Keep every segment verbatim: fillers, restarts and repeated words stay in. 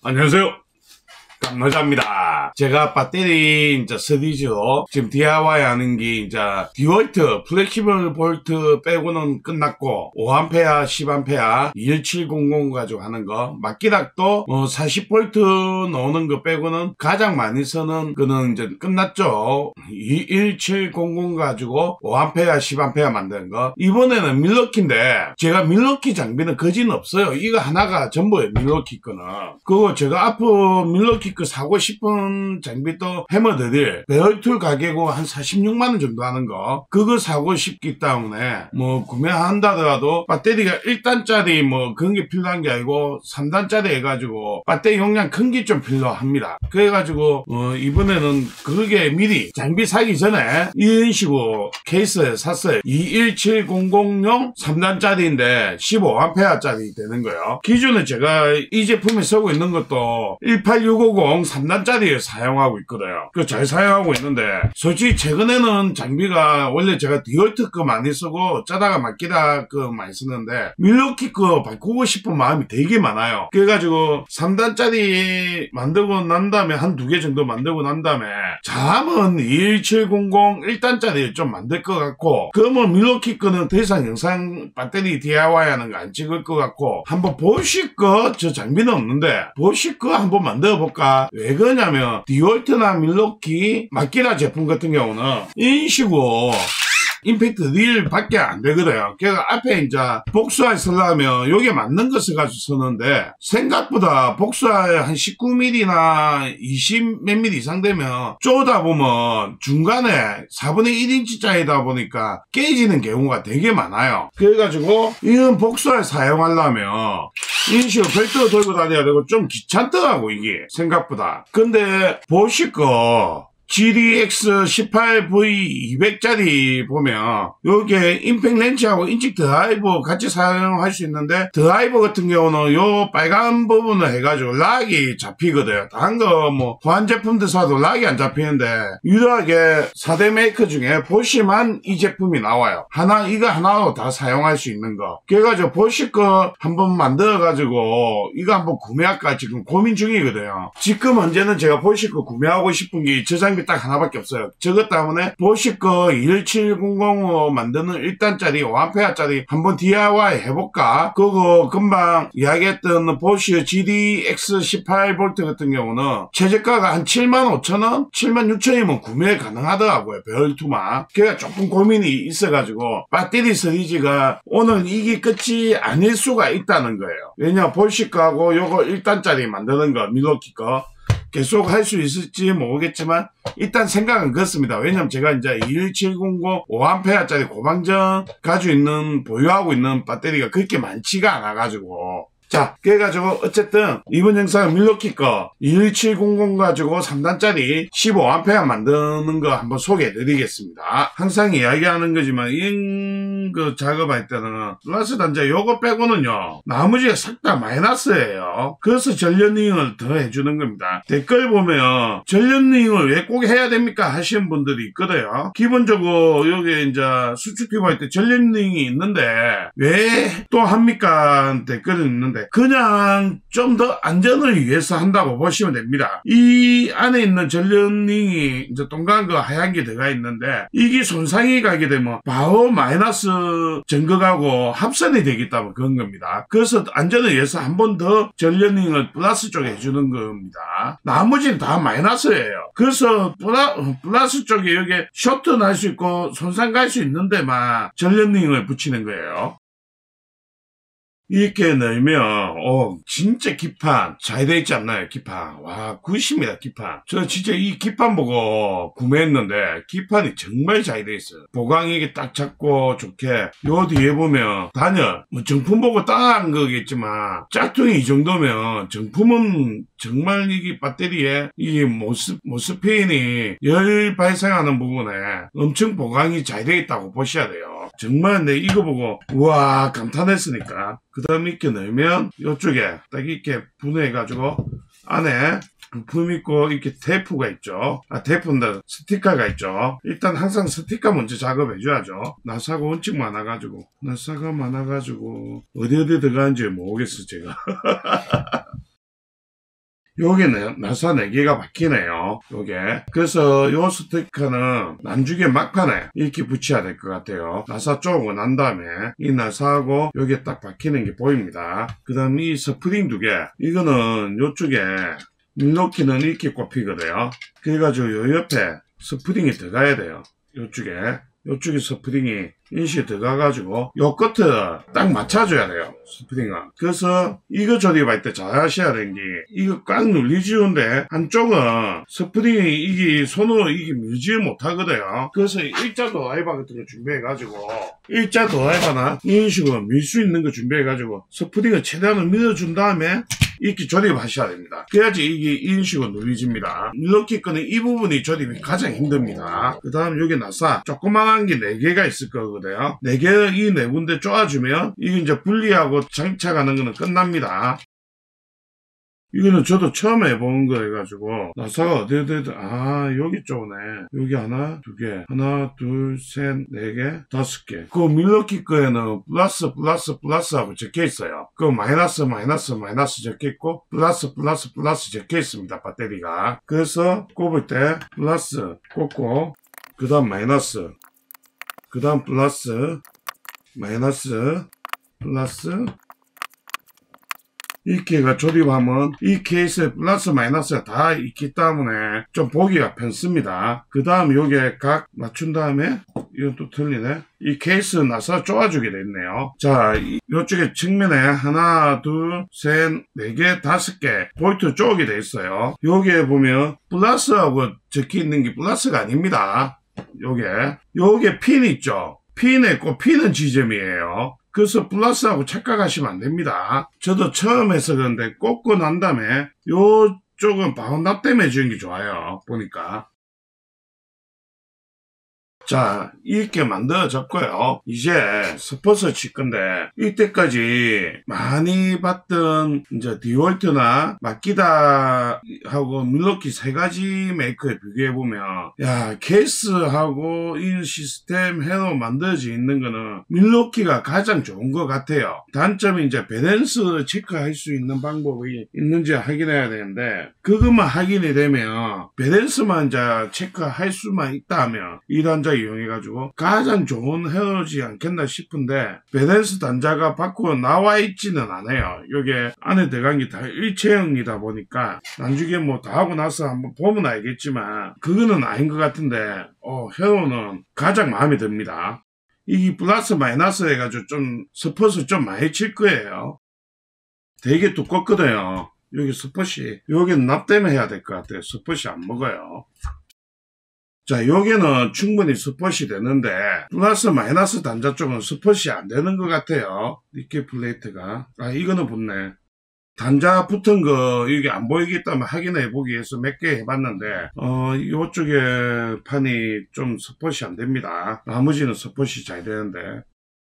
안녕하세요. 깜노자입니다. 제가 배터리 이제 스디즈로 지금 디아이와이 하는 게 이제 디월트 플렉시블 볼트 빼고는 끝났고 오 암페어 십 암페어 이일칠공공 가지고 하는 거 막기락도 뭐 사십 볼트 나오는 거 빼고는 가장 많이 쓰는 거는 이제 끝났죠. 이일칠공공 가지고 오 암페어 십 암페어 만드는 거. 이번에는 밀워키인데 제가 밀워키 장비는 거진 없어요. 이거 하나가 전부예요. 밀워키 거는. 그거 제가 앞으로 밀워키 그 사고 싶은 장비도 해머드릴 베어툴 가격고 한 사십육만 원 정도 하는 거 그거 사고 싶기 때문에 뭐 구매한다더라도 배터리가 일 단짜리 뭐 그런 게 필요한 게 아니고 삼 단짜리 해가지고 배터리 용량 큰 게 좀 필요합니다. 그래가지고 어 이번에는 그러게 미리 장비 사기 전에 이런 식으로 케이스 샀어요. 이일칠공공용 삼 단짜리인데 십오 암페어 짜리 되는 거예요. 기존에 제가 이 제품에 쓰고 있는 것도 일팔육오공 삼 단짜리 사용하고 있거든요. 그 잘 사용하고 있는데 솔직히 최근에는 장비가 원래 제가 디월트 거 많이 쓰고 짜다가 막기다 거 많이 쓰는데 밀워키 거 바꾸고 싶은 마음이 되게 많아요. 그래가지고 삼 단짜리 만들고 난 다음에 한 두 개 정도 만들고 난 다음에 잘하면 이일칠공공 일 단짜리 좀 만들 것 같고 그러면 밀워키 거는 더 이상 영상 배터리 디아이와이 하는 거 안 찍을 것 같고 한번 보실 거 저 장비는 없는데 보실 거 한번 만들어 볼까? 왜 그러냐면 디월트나 밀워키 막기라 제품 같은 경우는 이런 식으로 임팩트 릴 밖에 안 되거든요. 그래서 앞에 이제 복수알 쓰려면 요게 맞는 거 써가지고 쓰는데 생각보다 복수알 한 십구 밀리미터나 이십 몇 밀리미터 이상 되면 쪼다 보면 중간에 사분의 일 인치짜리다 보니까 깨지는 경우가 되게 많아요. 그래가지고 이런 복수알 사용하려면 이런 식으로 별도로 들고 다녀야 되고 좀 귀찮더라고 이게 생각보다. 근데 보실 거 지디엑스 십팔 브이 이백짜리 보면 요게 임팩 렌치하고 인식 드라이버 같이 사용할 수 있는데 드라이버 같은 경우는 요 빨간 부분을 해가지고 락이 잡히거든요. 다른 거 뭐 보안 제품들 사도 락이 안 잡히는데 유일하게 사 대 메이커 중에 보시만 이 제품이 나와요. 하나 이거 하나로 다 사용할 수 있는 거. 그래가지고 보시 거 한번 만들어가지고 이거 한번 구매할까 지금 고민 중이거든요. 지금 현재는 제가 보시 거 구매하고 싶은 게 저장 딱 하나밖에 없어요. 저것 때문에 보실 거 이일칠공공으로 만드는 일 단짜리 오 암페어짜리 한번 디아이와이 해볼까? 그거 금방 이야기했던 보쉬 지디엑스 십팔 볼트 같은 경우는 최저가가 한 칠만 오천 원? 칠만 육천 원이면 구매 가능하더라고요. 베어투만. 그래가 조금 고민이 있어가지고 배터리 시리즈가 오늘 이게 끝이 아닐 수가 있다는 거예요. 왜냐 보쉬 거하고 요거 일 단짜리 만드는 거 밀워키 거 계속 할 수 있을지 모르겠지만 일단 생각은 그렇습니다. 왜냐면 제가 이제 이일칠공공 오 암페어짜리 고방전 가지고 있는 보유하고 있는 배터리가 그렇게 많지가 않아 가지고 자, 그래가지고 어쨌든 이번 영상은 밀워키 거 이일칠공공 가지고 삼 단짜리 십오 암페어 만드는 거 한번 소개해 드리겠습니다. 항상 이야기하는 거지만 이런 그 작업할 때는 플러스 단자 요거 빼고는요 나머지가 싹 다 마이너스예요. 그래서 전련링을 더 해주는 겁니다. 댓글 보면 전련링을 왜 꼭 해야 됩니까 하시는 분들이 있거든요. 기본적으로 여기 이제 수축 피부 할 때 전련링이 있는데 왜 또 합니까 댓글이 있는데 그냥 좀 더 안전을 위해서 한다고 보시면 됩니다. 이 안에 있는 전련링이 이제 동그란 거 하얀 게 들어가 있는데 이게 손상이 가게 되면 바로 마이너스 전극하고 합선이 되기 때문에 그런 겁니다. 그래서 안전을 위해서 한 번 더 전련링을 플러스 쪽에 해주는 겁니다. 나머지는 다 마이너스예요. 그래서 플라, 플러스 쪽에 여기 쇼트 날 수 있고 손상 갈 수 있는데만 전련링을 붙이는 거예요. 이렇게 넣으면 어 진짜 기판 잘 돼 있지 않나요? 기판 와 굿입니다. 기판 저 진짜 이 기판 보고 구매했는데 기판이 정말 잘 돼 있어요. 보강이 이게 딱 잡고 좋게 요 뒤에 보면 단열 뭐 정품 보고 따한 거겠지만 짝퉁이 이 정도면 정품은 정말 이게 배터리에 이 모스, 모스페인이 열 발생하는 부분에 엄청 보강이 잘 돼 있다고 보셔야 돼요. 정말 내 이거 보고 우와 감탄했으니까. 그 다음에 이렇게 넣으면 이쪽에 딱 이렇게 분해해가지고 안에 부품 있고 이렇게 테이프가 있죠. 아 테이프인데 스티커가 있죠. 일단 항상 스티커 먼저 작업해줘야죠. 나사가 원칙 많아가지고 나사가 많아가지고 어디 어디 들어가는지 모르겠어 제가. 여기는 나사 네 개가 박히네요. 요게. 그래서 요 스티커는 나중에 막판에 이렇게 붙여야 될 것 같아요. 나사 쪼고 난 다음에 이 나사하고 여기에 딱 박히는 게 보입니다. 그 다음 이 스프링 두 개. 이거는 요쪽에 밀놓기는 이렇게 꼽히거든요. 그래가지고 요 옆에 스프링이 들어가야 돼요. 요쪽에. 요쪽에 스프링이 인식이 들어가가지고 요 끝을 딱 맞춰줘야 돼요. 스프링은. 그래서 이거 조립할 때 잘 하셔야 되는 게 이거 꽉 눌리지는데 한쪽은 스프링이 이게 손으로 이게 밀지 못하거든요. 그래서 일자 드라이버 같은 거 준비해가지고 일자 드라이버나 이런 식으로 밀 수 있는 거 준비해가지고 스프링을 최대한 밀어준 다음에 이렇게 조립하셔야 됩니다. 그래야지 이게 이런 식으로 눌리집니다. 밀넣기 끄는 이 부분이 조립이 가장 힘듭니다. 그 다음 여기 나사 조그만한 게 네 개가 있을 거거든요. 네 개 이 네 군데 쪼아주면 이게 이제 분리하고 장착하는 거는 끝납니다. 이거는 저도 처음 해본 거 해가지고 나사가 어디 어디 어디 아 여기 쪽네. 여기 하나 두 개 하나 둘 셋 네 개 다섯 개. 그 밀넣기 거에는 플러스 플러스 플러스 하고 적혀 있어요. 그 마이너스 마이너스 마이너스 적혀 있고 플러스 플러스 플러스 적혀 있습니다. 배터리가. 그래서 꼽을 때 플러스 꼽고 그 다음 마이너스 그 다음 플러스 마이너스 플러스 이렇게 가 조립하면 이 케이스에 플러스 마이너스가 다 있기 때문에 좀 보기가 편습니다. 그 다음 요게 각 맞춘 다음에 이건 또 틀리네. 이 케이스 나사 쪼아주게 됐네요. 자, 이쪽에 측면에 하나, 둘, 셋, 네 개, 다섯 개 볼트 쪼게 돼 있어요. 여기에 보면 플러스하고 적혀 있는 게 플러스가 아닙니다. 요게 요게 핀 있죠. 핀에 꼽히는 지점이에요. 그래서 플러스하고 착각하시면 안 됩니다. 저도 처음 해서 그런데 꽂고 난 다음에 요쪽은 바운답 때문에 해주는 게 좋아요. 보니까. 자, 이렇게 만들어졌고요. 이제 스포츠 칠 건데 이때까지 많이 봤던 이제 디월트나 마키다 하고 밀워키 세 가지 메이커에 비교해보면 야 케이스하고 이 시스템 해로 만들어져 있는 거는 밀워키가 가장 좋은 것 같아요. 단점이 이제 밸런스 체크할 수 있는 방법이 있는지 확인해야 되는데 그것만 확인이 되면 밸런스만 이제 체크할 수만 있다 하면 이 단자 이용해가지고 가장 좋은 헤어지 않겠나 싶은데 밸런스 단자가 밖으로 나와 있지는 않아요. 이게 안에 들어간 게 다 일체형이다 보니까 나중에 뭐 다 하고 나서 한번 보면 알겠지만 그거는 아닌 것 같은데 어, 헤어는 가장 마음에 듭니다. 이게 플러스 마이너스 해가지고 좀 스폿을 좀 많이 칠 거예요. 되게 두껍거든요. 여기 스폿이 여기는 납 때문에 해야 될 것 같아요. 스폿이 안 먹어요. 자, 여기는 충분히 스폿이 되는데 플러스 마이너스 단자 쪽은 스폿이 안 되는 것 같아요. 니켈 플레이트가. 아, 이거는 붙네. 단자 붙은 거 이게 안 보이겠다면 확인해 보기 위해서 몇 개 해봤는데 어 이쪽에 판이 좀 스폿이 안 됩니다. 나머지는 스폿이 잘 되는데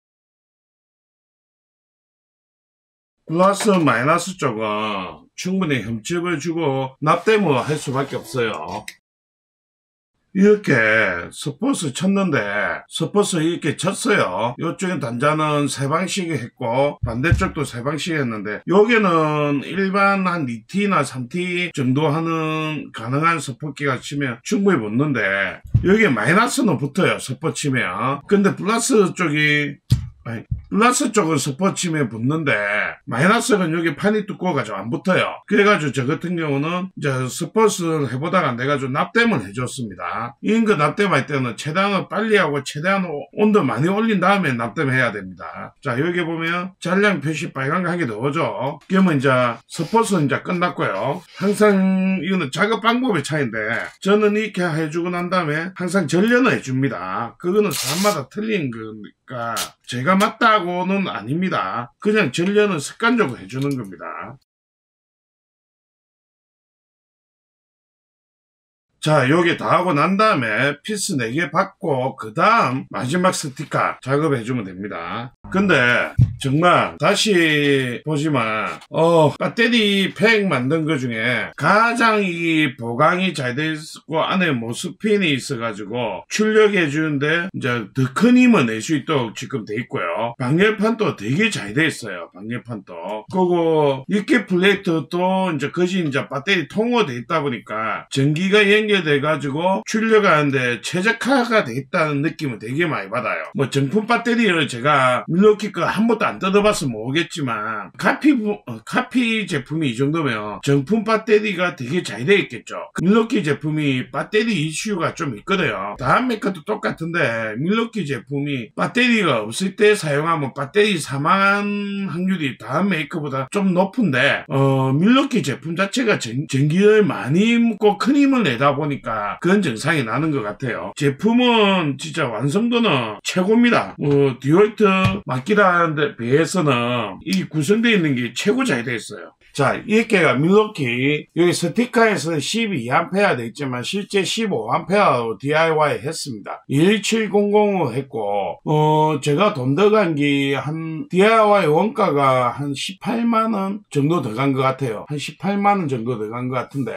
플러스 마이너스 쪽은 충분히 흠집을 주고 납땜을 할 수밖에 없어요. 이렇게 스폿을 쳤는데 스폿을 이렇게 쳤어요. 이쪽에 단자는 세 방씩 했고 반대쪽도 세 방씩 했는데 여기는 일반 한 이 티나 삼 티 정도 하는 가능한 스폿기가 치면 충분히 붙는데 여기에 마이너스는 붙어요. 스폿 치면. 근데 플러스 쪽이 아니, 플러스 쪽은 스폿 치면 붙는데 마이너스는 여기 판이 두꺼워가지고 안 붙어요. 그래가지고 저 같은 경우는 이제 스폿을 해보다가 안 돼가지고 납땜을 해줬습니다. 이런 거 납땜할 때는 최대한 빨리 하고 최대한 온도 많이 올린 다음에 납땜해야 됩니다. 자, 여기 보면 잔량 표시 빨간 거 한 개 넣어줘. 그러면 이제 스폿은 이제 끝났고요. 항상 이거는 작업 방법의 차이인데 저는 이렇게 해주고 난 다음에 항상 전련을 해줍니다. 그거는 사람마다 틀린 거니까 제가 맞다고는 아닙니다. 그냥 전련은 습관적으로 해주는 겁니다. 자, 여기 다 하고 난 다음에 피스 네 개 받고 그 다음 마지막 스티커 작업해주면 됩니다. 근데 정말 다시 보지만 어 배터리 팩 만든 거 중에 가장 이 보강이 잘 돼 있고 안에 뭐 스핀이 있어가지고 출력해 주는데 이제 더 큰 힘을 낼 수 있도록 지금 돼 있고요. 방열판도 되게 잘 돼 있어요. 방열판도. 그리고 이렇게 플레이트도 이제 그지 이제 배터리 통로돼 있다 보니까 전기가 연결돼 가지고 출력하는데 최적화가 돼 있다는 느낌을 되게 많이 받아요. 뭐 정품 배터리를 제가 밀워키 거 한 번도 안 뜯어봐서 모르겠지만 카피 어, 카피 제품이 이 정도면 정품 배터리가 되게 잘 돼 있겠죠. 밀워키 제품이 배터리 이슈가 좀 있거든요. 다음 메이커도 똑같은데 밀워키 제품이 배터리가 없을 때 사용하면 배터리 사망한 확률이 다음 메이커보다 좀 높은데 어 밀워키 제품 자체가 전, 전기를 많이 묻고 큰 힘을 내다 보니까 그런 증상이 나는 것 같아요. 제품은 진짜 완성도는 최고입니다. 뭐 디월트 마키다 하는데 비해서는 이 구성되어 있는 게 최고 잘 되어 있어요. 자, 이렇게가 밀워키 여기 스티커에서 십이 암페어 되어 있지만 실제 십오 암페어로 디아이와이 했습니다. 일칠공공으로 했고 어 제가 돈 들어간 게 한 디아이와이 원가가 한 십팔만 원 정도 들어간 것 같아요. 한 십팔만 원 정도 들어간 것 같은데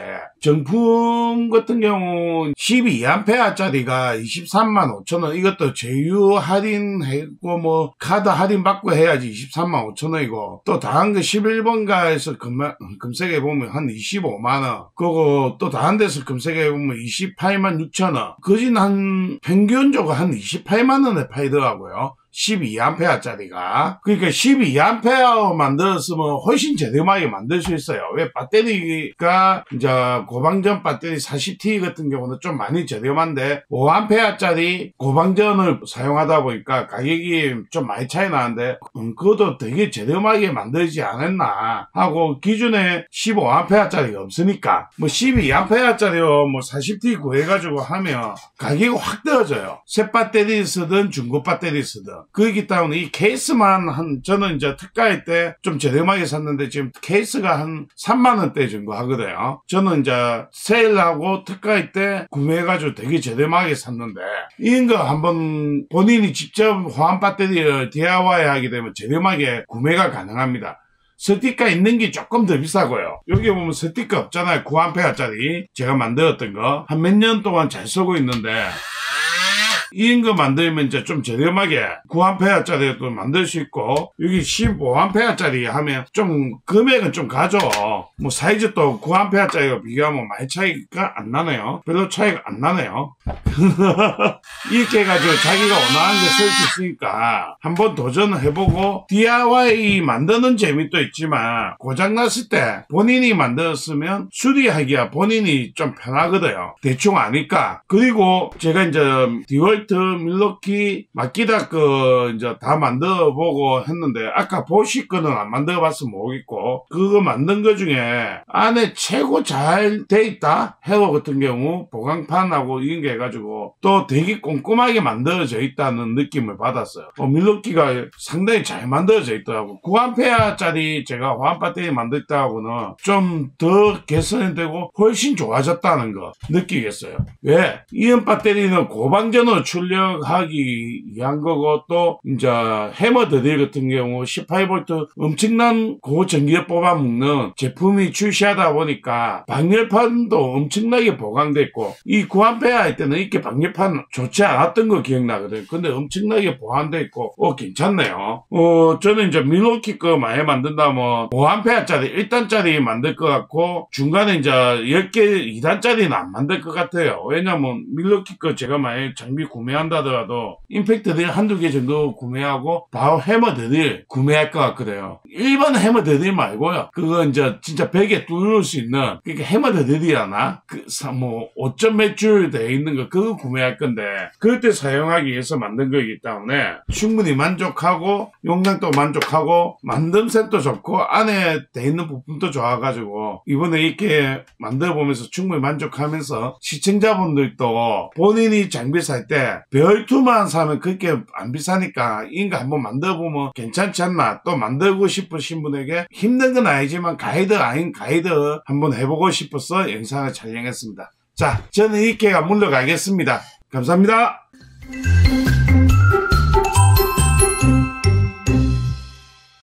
정품 같은 경우 십이 암페어짜리가 이십삼만 오천 원 이것도 제휴 할인했고 뭐 카드 할인 받고 해야지 이십삼만 오천 원이고 또 다른 거 십일 번가에서 검색해 보면 한 이십오만 원 그리고 또 다른 데서 검색해 보면 이십팔만 육천 원 그진 한 평균적으로 한 이십팔만 원에 팔더라고요. 십이 암페어짜리가. 그러니까 십이 암페어 만들었으면 훨씬 저렴하게 만들 수 있어요. 왜 배터리가 이제 고방전 배터리 사십 티 같은 경우는 좀 많이 저렴한데 오 암페어짜리 고방전을 사용하다 보니까 가격이 좀 많이 차이 나는데 음, 그것도 되게 저렴하게 만들지 않았나 하고 기존에 십오 암페어짜리가 없으니까 뭐 십이 암페어짜리로 뭐 사십 티 구해가지고 하면 가격이 확 떨어져요. 새 배터리 쓰든 중고 배터리 쓰든. 그렇기 때문에 이 케이스만 한 저는 이제 특가일 때 좀 저렴하게 샀는데 지금 케이스가 한 삼만 원대 정도 하거든요. 저는 이제 세일하고 특가일 때 구매해가지고 되게 저렴하게 샀는데 이런 거 한번 본인이 직접 호환 배터리를 디아이와이 하게 되면 저렴하게 구매가 가능합니다. 스티커 있는 게 조금 더 비싸고요. 여기 보면 스티커 없잖아요. 구 암페어짜리 제가 만들었던 거 한 몇 년 동안 잘 쓰고 있는데 이런 거 만들면 이제 좀 저렴하게 구 암페어짜리도 만들 수 있고 여기 십오 암페어짜리 하면 좀 금액은 좀 가죠. 뭐 사이즈도 구 암페어짜리가 비교하면 많이 차이가 안 나네요. 별로 차이가 안 나네요. 이렇게 해가지고 자기가 원하는 거 쓸 수 있으니까 한번 도전을 해보고 디아이와이 만드는 재미도 있지만 고장났을 때 본인이 만들었으면 수리하기가 본인이 좀 편하거든요. 대충 아니까. 그리고 제가 이제 디월트 밀워키 마키다 거 이제 다 만들어 보고 했는데 아까 보시 거는 안 만들어 봤으면 모르겠고 그거 만든 거 중에 안에 최고 잘 돼 있다 헤어 같은 경우 보강판하고 이런 게 해가지고 또 되게 꼼꼼하게 만들어져 있다는 느낌을 받았어요. 어, 밀워키가 상당히 잘 만들어져 있더라고. 구 암페어짜리 제가 호환 배터리 만들 때하고는 좀 더 개선이 되고 훨씬 좋아졌다는 거 느끼겠어요. 왜? 이온 배터리는 고방전으로 출력하기 위한 거고 또 이제 해머 드릴 같은 경우 십팔 볼트 엄청난 고전기를 뽑아 먹는 제품이 출시하다 보니까 방열판도 엄청나게 보강됐고 이 구 암페어 할 때는 이렇게 방열판 좋지 않았던 거 기억나거든요. 근데 엄청나게 보완돼 있고 어 괜찮네요. 어 저는 이제 밀워키 거 많이 만든다면 오 암페어짜리 일 단짜리 만들 것 같고 중간에 이제 열 개 이 단짜리는 안 만들 것 같아요. 왜냐면 밀워키 거 제가 많이 장비 구매한다더라도 임팩트 드릴 한두 개 정도 구매하고 바로 해머 드릴 구매할 것 같거든요. 일반 해머 드릴 말고요. 그거 이제 진짜 벽에 뚫을 수 있는 그러니까 해머 드릴이라나 그 뭐 오 점 몇 줄 되어 있는 거 그거 구매할 건데 그럴 때 사용하기 위해서 만든 거기 때문에 충분히 만족하고 용량도 만족하고 만듦새도 좋고 안에 돼 있는 부품도 좋아가지고 이번에 이렇게 만들어 보면서 충분히 만족하면서 시청자분들도 본인이 장비 살 때 별투만 사면 그렇게 안 비싸니까 이런 거 한번 만들어 보면 괜찮지 않나. 또 만들고 싶으신 분에게 힘든 건 아니지만 가이드 아닌 가이드 한번 해보고 싶어서 영상을 촬영했습니다. 자, 저는 이렇게가 물러가겠습니다. 감사합니다.